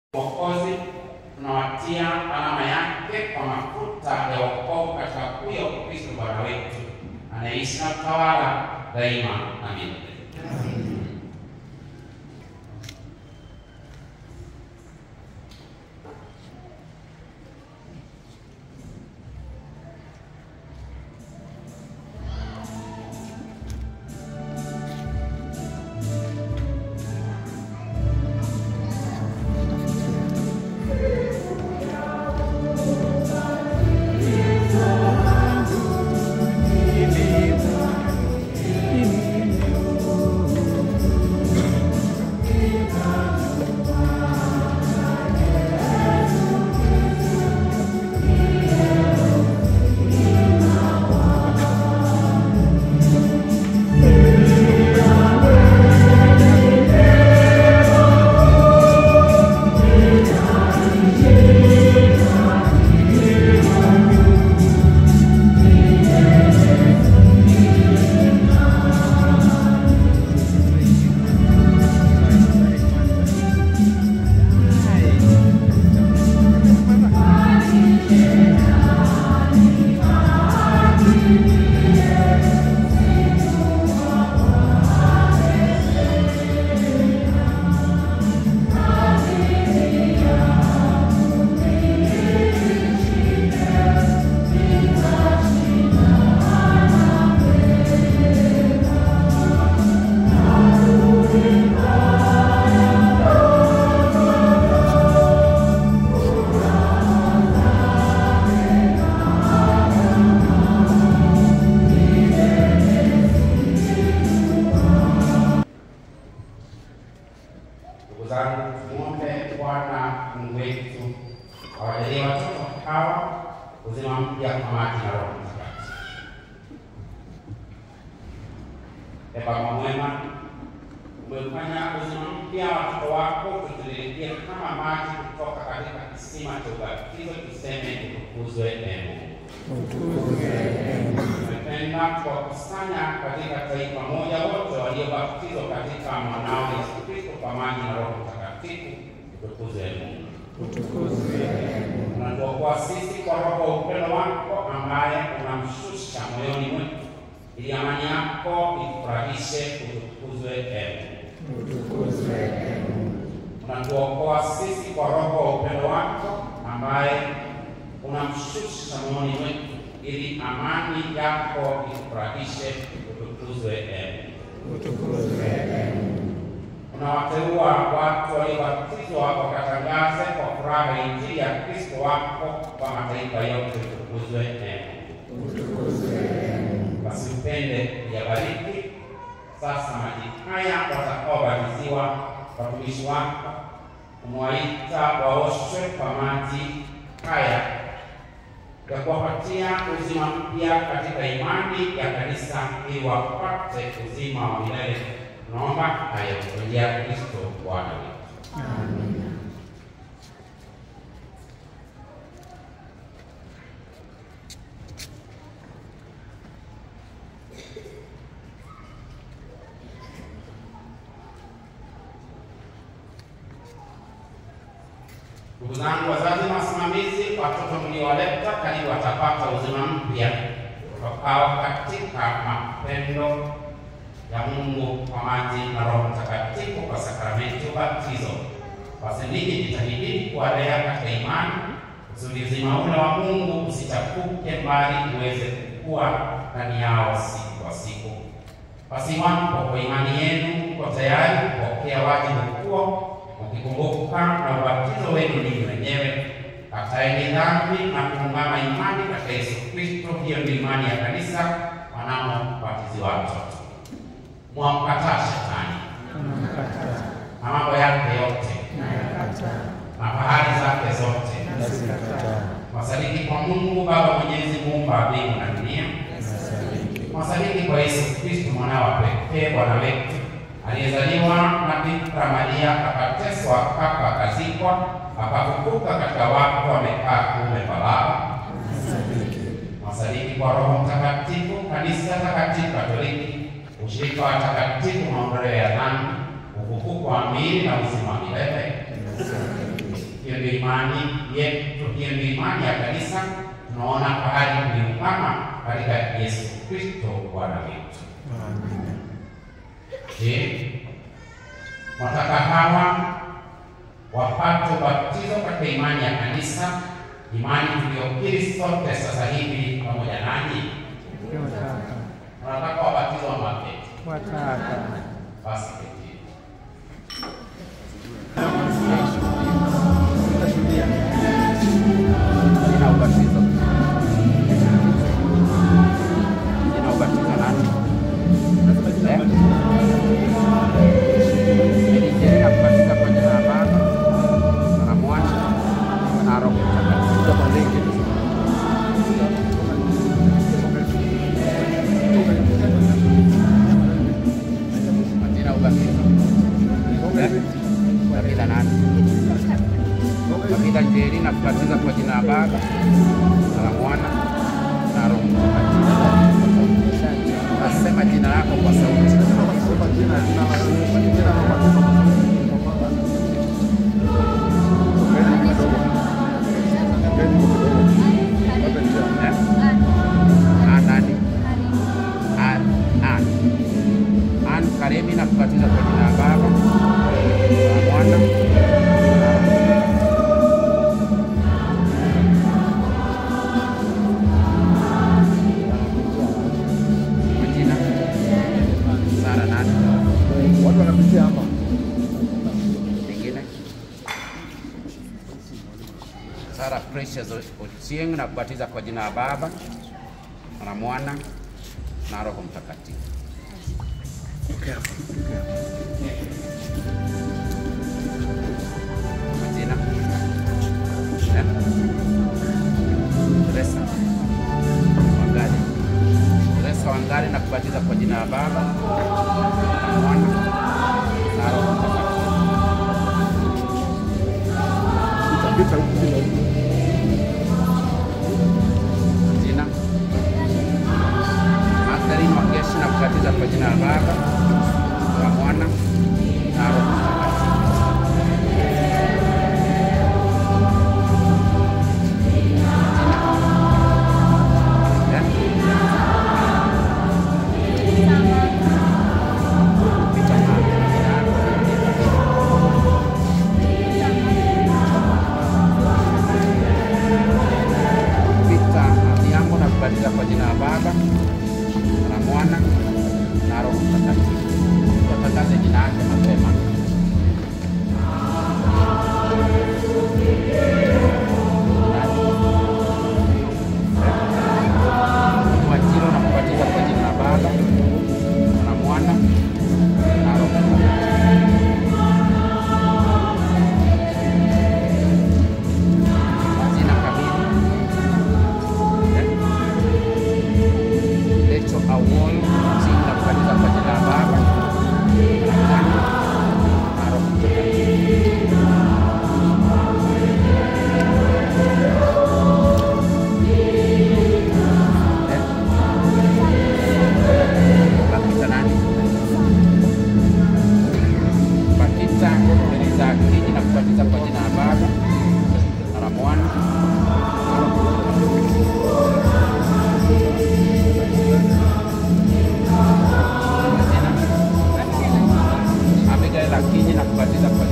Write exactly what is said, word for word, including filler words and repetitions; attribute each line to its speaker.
Speaker 1: Mwokozi tunawatia alama yake kwa mafuta ya wokovu katika huyo Kristo Bwana wetu anayeishi na kutawala daima na milele. Amen. Uzima mpya kwa maji na Roho Mtakatifu. Ee Baba mwema, umefanya uzima mpya watoto wako kutiririkia kama maji kutoka katika kisima cha ubatizo. Tuseme utukuzwe ee Mungu. Umependa kuwakusanya katika taifa moja wote waliobatizwa katika mwanao Yesu Kristo kwa maji na Roho Mtakatifu. Utukuzwe ee Mungu. Utukuzwe ee Mungu. Unatuokoa sisi kwa roho wa upendo wako ambaye unamshusha moyoni mwetu ili amani yako itufurahishe. Utukuzwe ee Mungu. Utukuzwe ee Mungu. Unatuokoa sisi kwa roho wa upendo wako ambaye unamshusha moyoni mwetu ili amani yako itufurahishe. Utukuzwe ee Mungu. Utukuzwe ee Mungu. Unawateua watu waliobatizwa wakatangaze kwa furaha injili ya Kristo wako kwa mataifa yote. Utukuzwe ee Mungu. Utukuzwe ee Mungu. Basi upende kuyabariki sasa maji haya watakaobatiziwa watumishi wako. Umewaita waoshwe kwa maji haya ya kuwapatia uzima mpya katika imani ya kanisa ili wapate uzima wa milele. Tunaomba hayo kwa njia ya Kristo Bwana wetu. Amen. Ndugu zangu wazazi na wasimamizi, watoto mliowaleta karibu watapata uzima mpya utokao katika mapendo ya Mungu kwa maji na Roho Mtakatifu kwa sakramenti ya ubatizo. Basi ninyi jitahidini kuwalea katika imani kusudi uzima ule wa Mungu usichafuke, bali uweze kukua ndani yao siku kwa siku. Basi iwapo kwa imani yenu mko tayari kupokea wajibu huo, mkikumbuka na ubatizo wenu ninyi wenyewe, kataeni dhambi na kuungama imani katika Yesu Kristo. Hiyo ndio imani ya kanisa wanaobatiziwa watoto. Mwamkataa Shetani na mambo yake yote na fahari zake zote. Mwasadiki kwa Mungu Baba Mwenyezi, muumba mbingu na dunia. Mwasadiki kwa Yesu Kristo mwanao wa pekee Bwana wetu, aliyezaliwa na Bikira Maria, akateswa, akafa, akazikwa, akafufuka katika wafu, amekaa kuume kwa Baba. Mwasadiki kwa Roho Mtakatifu, kanisa takatifu Katoliki, ushirika wa takatifu, maondoleo ya dhambi, ufufuko wa miili na uzima wa milele. ndio imani yetu, hiyo ndio imani ya kanisa. Tunaona fahari kuliungama katika Yesu Kristo Bwana wetu. Amen. Je, wataka hawa wapate ubatizo katika imani ya kanisa, imani tuliyokiri sote sasa hivi pamoja nanyi? Wanataka wabatizo wa mape? Wataka. Basi keti. Jina ubatizo. Jina ubatizo nani? Jadi jina kubatiza kwa jina la Baba na Mwana na Roho Mtakatifu. Kwa lingine. Jina ubatizo. Kabila nani? Kabila njeri na kubatiza kwa jina la Baba na Mwana na Roho Mtakatifu. Nasema jina lako kwa sauti. Anani? An. An. An Karemi na kubatiza kwa jina la Baba na Mwana. Sara Precious Ochieng na kubatiza kwa jina la Baba na Mwana na Roho Mtakatifu. Majina? Eh? Teresa Wangari. Teresa Wangari na kubatiza kwa jina la Baba na Mwana na Roho Mtakatifu. Jina Magdalene Mageshi na kubatiza kwa jina la Baba na Mwana na Roho Mtakatifu. Kubatiza kwa jina la Baba na Mwana na Roho Mtakatifu. Tutangaze jina lake mapema. Mwajiro na kubatiza kwa jina la Baba na Mwana na Roho Mtakatifu. Jina kamili Awol Jina kubatiza kwa jina la Baba na Mwana na Roho Mtakatifu. Bakita nani? Bakita Melissa Kinyi na kubatiza kwa jina la Baba na Mwana na Roho Mtakatifu. Abigail Akinyi na kubatiza kwa